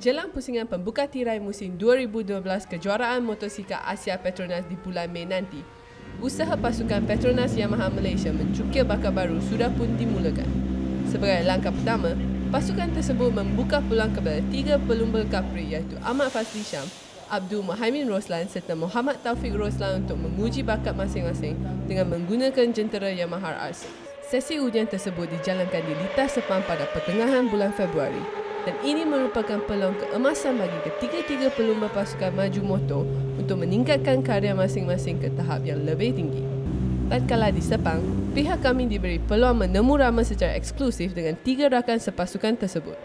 Jelang pusingan pembuka tirai musim 2012 kejuaraan motosikal Asia Petronas di bulan Mei nanti, usaha pasukan Petronas Yamaha Malaysia mencukir bakat baru sudah pun dimulakan. Sebagai langkah pertama, pasukan tersebut membuka peluang kepada 3 pelumba kapri iaitu Ahmad Fazli Syam, Abdul Muhaimin Roslan serta Muhammad Taufik Roslan untuk menguji bakat masing-masing dengan menggunakan jentera Yamaha RC. Sesi ujian tersebut dijalankan di Litas Sepang pada pertengahan bulan Februari dan ini merupakan peluang keemasan bagi ketiga-tiga pelumba pasukan maju motor untuk meningkatkan karya masing-masing ke tahap yang lebih tinggi. Tatkala di Sepang, pihak kami diberi peluang menemu rama secara eksklusif dengan 3 rakan sepasukan tersebut.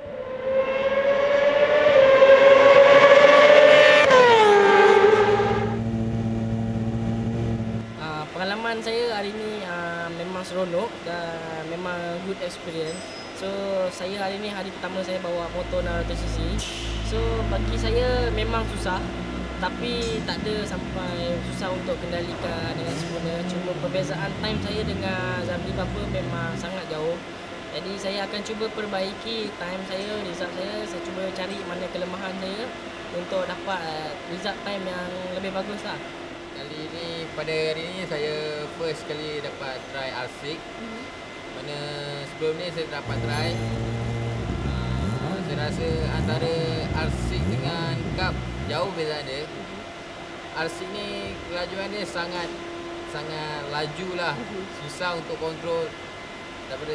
Pengalaman saya hari ini memang seronok dan memang good experience. So saya hari ini hari pertama saya bawa motor 600cc. So bagi saya memang susah, tapi tak ada sampai susah untuk kendalikan dengan sempurna. Cuma perbezaan time saya dengan Zamri Papa memang sangat jauh. Jadi saya akan cuba perbaiki time saya, result saya cuba cari mana kelemahan saya untuk dapat result time yang lebih bagus lah. Pada hari ini saya first kali dapat try R6. Mana sebelum ni saya dapat try. Saya rasa antara R6 dengan Cup jauh beza dia. R6 ni kelajuan dia sangat laju lah. Susah untuk kontrol daripada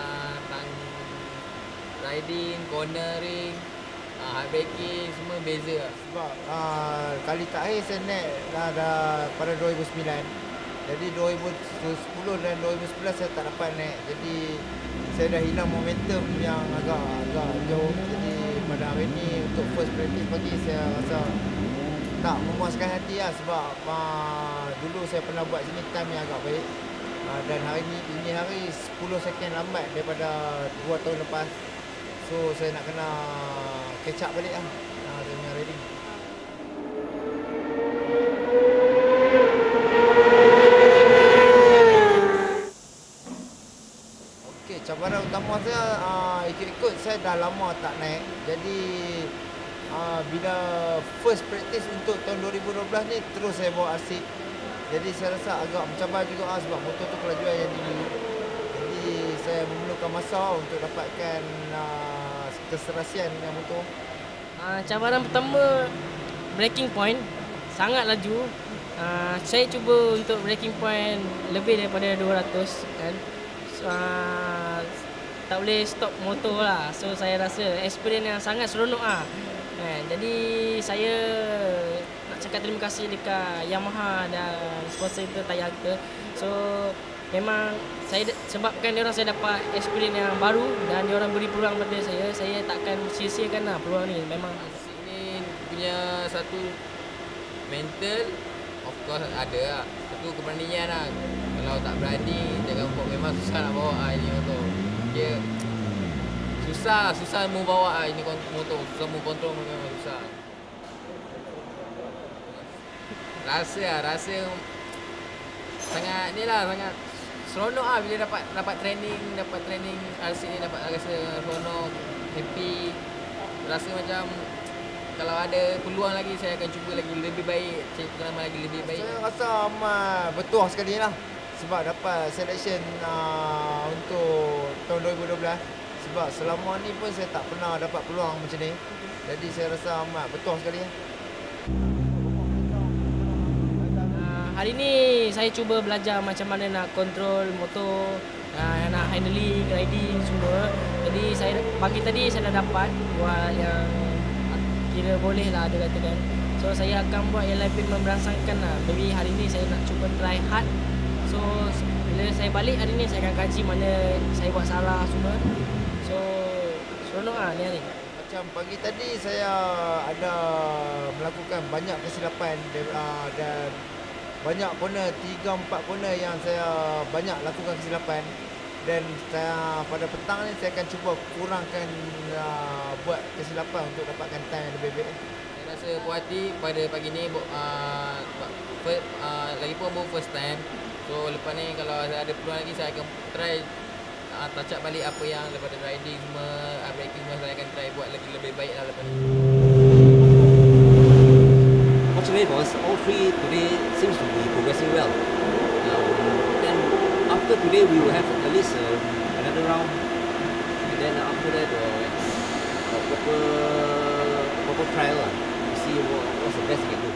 riding, cornering, hard braking semua beza lah. Sebab kali terakhir saya naik dah pada 2009. Jadi 2010 dan 2011 saya tak dapat naik. Jadi saya dah hilang momentum yang agak jauh. Jadi pada hari ini untuk first practice pagi saya rasa tak memuaskan hati lah. Sebab dulu saya pernah buat sini time yang agak baik. Dan hari ini hari 10 second lambat daripada 2 tahun lepas. So saya nak kena catch up balik lah dengan riding. Okey, cabaran utama saya ikut-ikut saya dah lama tak naik. Jadi bila first practice untuk tahun 2012 ni terus saya bawa asyik. Jadi saya rasa agak mencabar juga sebab motor tu kelajuan yang tinggi. Jadi saya memerlukan masa untuk dapatkan keserasian dengan motor. Cabaran pertama, braking point sangat laju. Saya cuba untuk braking point lebih daripada 200 kan. Tak boleh stop motor lah. So saya rasa experience yang sangat seronok lah. Jadi saya nak cakap terima kasih dekat Yamaha dan sponsor kita, tayar kita. So memang saya sebabkan diorang saya dapat experience yang baru dan diorang beri peluang pada saya takkan sia-siakan lah peluang ni. Memang ini punya satu mental, of course ada lah. Satu keberanian lah. Kalau tak berani, jangan buat, memang susah nak bawa ini motor. Dia susah mau bawa ini motor, susah mau kontrol, memang susah. Rasa sangat ni lah, sangat seronok lah bila dapat training RC ni, dapat rasa seronok, happy. Rasa macam kalau ada peluang lagi saya akan cuba lagi lebih baik, cari pengalaman lagi lebih baik. Saya rasa betul sekali lah sebab dapat selection untuk tahun 2012. Sebab selama ni pun saya tak pernah dapat peluang macam ni. Jadi saya rasa betul sekali lah. Hari ni saya cuba belajar macam mana nak kontrol motor, nak handling, riding semua. Jadi pagi tadi saya dah dapat buat yang kira boleh lah ada katakan. So saya akan buat yang lebih memberangsangkan lah. Jadi hari ni saya nak cuba try hard. So bila saya balik hari ni saya akan kaji mana saya buat salah semua. So seronok lah ni hari. Macam pagi tadi saya ada melakukan banyak kesilapan dan banyak corner, 3-4 corner yang saya banyak lakukan kesilapan. Dan saya pada petang ni saya akan cuba kurangkan buat kesilapan untuk dapatkan time yang lebih baik. Saya rasa puas hati pada pagi ni, lagipun baru first time. So lepas ni kalau ada peluang lagi saya akan try touch up balik apa yang daripada riding semua, braking semua saya akan try buat lagi lebih baik lah lepas ni. Fortunately for us, all three today seems to be progressing well. Then after today, we will have at least another round, and then after that, a proper trial to see what's the best we can do.